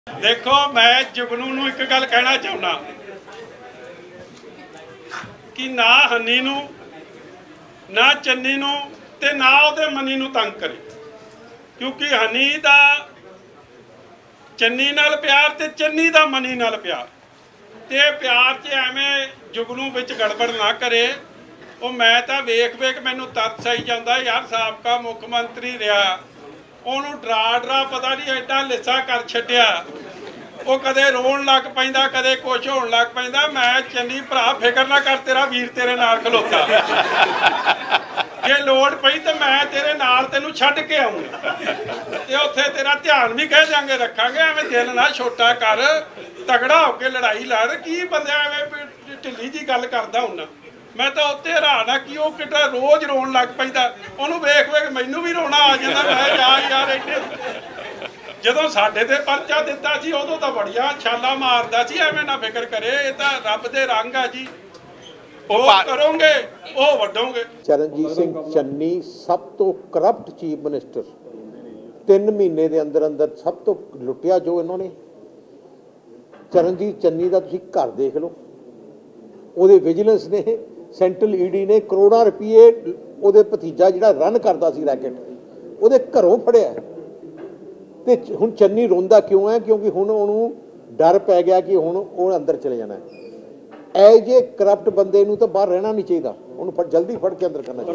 देखो मैं जुगनू नूं एक गल कहना चाहना कि ना हनी नूं ना चन्नी नूं ते ना उहदे मनी नूं तंग करे, क्योंकि हनी दा चन्नी नाल प्यार ते चन्नी दा मनी नाल प्यार ते प्यार च एवें जुगनू विच गड़बड़ ना करे। वो मैं तां वेख वेख मैनूं तरस आई जांदा यार, साबका मुख मंत्री रहा, ਉਹਨੂੰ डरा पता नहीं एडा लिस्सा कर छड्डिया, वो कदे रोन लग पैंदा कदे कुछ होण लग पैंदा। मैं चन्नी भरा फिकर ना कर, तेरा वीर तेरे नाल खलोता, जे लोड़ पई तो मैं तेरे नाल तेनू छड्ड के आऊंगा ते उत्थे तेरा ध्यान भी कह देंगे रखांगे। एवें दिल ना छोटा कर, तगड़ा होके लड़ाई लड़, की बंदा एवें ढिल्ली जी गल करदा हुंदा। मैं तो उत्ते हैरान आ कि वह कितना रोज़ रोन लग पैंदा, उहनूं वेख वेख मैनू भी रोना आ जांदा। मैं जा यार एडे जदों साडे ते परचा दिता सी उदों तां बड़ियां छालां मारदा सी, एवें ना फिकर करे, ये तां रब दे रंग आ जी, वो करोगे वो वड्डोगे। चरणजीत सिंह चन्नी सब तो करप्ट चीफ मिनिस्टर, 3 महीने के अंदर अंदर सब तो लुटिया जो इन्होंने। चरणजीत चन्नी का तुसीं घर देख लो, ਉਹਦੇ विजिलेंस ने सेंट्रल ईडी ने करोड़ों रुपये ਉਹਦੇ भतीजा ਜਿਹੜਾ रन करता सी रैकेट, ਉਹਦੇ घरों फड़िया। ਤੇ ਹੁਣ ਚੰਨੀ ਰੋਂਦਾ क्यों है? क्योंकि ਹੁਣ ਉਹਨੂੰ डर पै गया कि ਹੁਣ ਉਹ अंदर चले जाना है। ਇਹ ਜੇ करप्ट बंदे ਨੂੰ ਤਾਂ बाहर रहना नहीं चाहिए, ਉਹਨੂੰ जल्दी फड़ के अंदर करना चाहिए।